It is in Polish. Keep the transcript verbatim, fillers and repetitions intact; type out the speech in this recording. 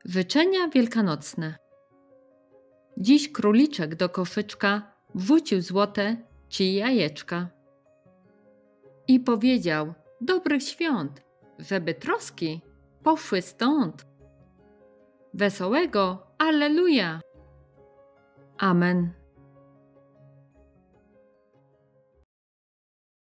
Życzenia wielkanocne. Dziś króliczek do koszyczka wrzucił złote ci jajeczka. I powiedział: dobrych świąt, żeby troski poszły stąd. Wesołego Alleluja! Amen.